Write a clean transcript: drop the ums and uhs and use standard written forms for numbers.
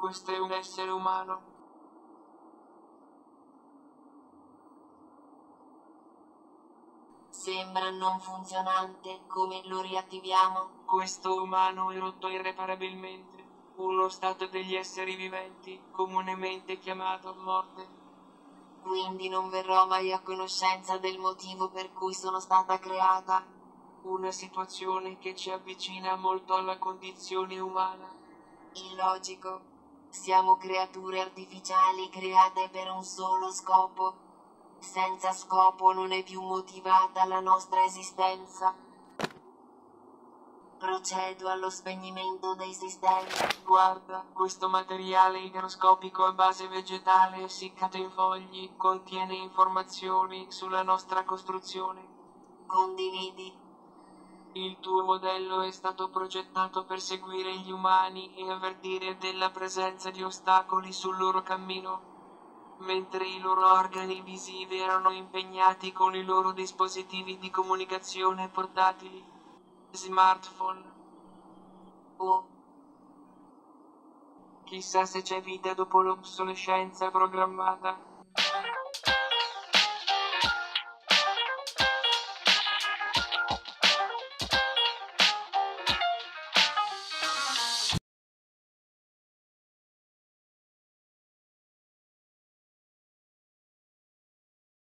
Questo è un essere umano. Sembra non funzionante, come lo riattiviamo? Questo umano è rotto irreparabilmente. Uno stato degli esseri viventi, comunemente chiamato morte. Quindi non verrò mai a conoscenza del motivo per cui sono stata creata. Una situazione che ci avvicina molto alla condizione umana. Illogico. Siamo creature artificiali create per un solo scopo. Senza scopo non è più motivata la nostra esistenza. Procedo allo spegnimento dei sistemi. Guarda, questo materiale igroscopico a base vegetale essiccato in fogli contiene informazioni sulla nostra costruzione. Condividi. Il tuo modello è stato progettato per seguire gli umani e avvertire della presenza di ostacoli sul loro cammino, mentre i loro organi visivi erano impegnati con i loro dispositivi di comunicazione portatili, smartphone. Oh, Chissà se c'è vita dopo l'obsolescenza programmata.